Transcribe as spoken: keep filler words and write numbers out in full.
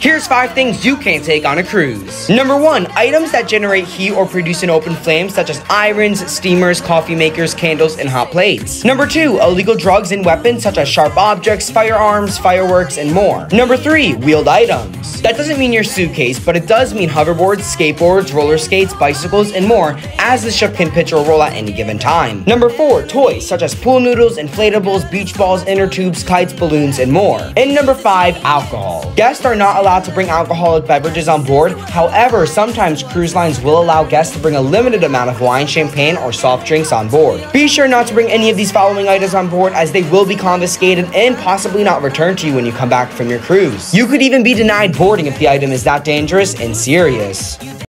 Here's five things you can't take on a cruise. Number one, items that generate heat or produce an open flame, such as irons, steamers, coffee makers, candles, and hot plates. Number two, illegal drugs and weapons such as sharp objects, firearms, fireworks, and more. Number three, wheeled items. That doesn't mean your suitcase, but it does mean hoverboards, skateboards, roller skates, bicycles, and more, as the ship can pitch or roll at any given time. Number four, toys such as pool noodles, inflatables, beach balls, inner tubes, kites, balloons, and more. And number five, alcohol. Guests are not allowed to bring alcoholic beverages on board. However, sometimes cruise lines will allow guests to bring a limited amount of wine, champagne, or soft drinks on board. Be sure not to bring any of these following items on board, as they will be confiscated and possibly not returned to you when you come back from your cruise. You could even be denied boarding if the item is that dangerous and serious.